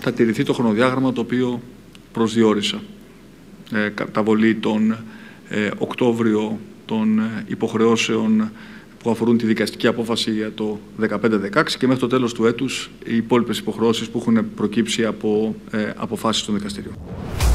θα τηρηθεί το χρονοδιάγραμμα το οποίο προσδιορίσα. Καταβολή τον Οκτώβριο των υποχρεώσεων που αφορούν τη δικαστική απόφαση για το 2015-2016 και μέχρι το τέλος του έτους οι υπόλοιπες υποχρεώσεις που έχουν προκύψει από αποφάσεις των δικαστηρίων.